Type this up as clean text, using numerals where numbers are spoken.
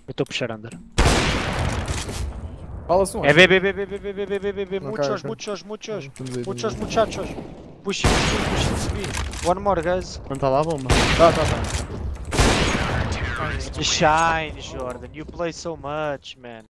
Eu estou a puxar under. Fala-se um. É B. Muchos, ok. muchos. Estamos aí, Muchos estamos muchachos. Push B. One more, guys. Não está lá a bomba. aí. Tá. Shine, Jordan. You play so much, man.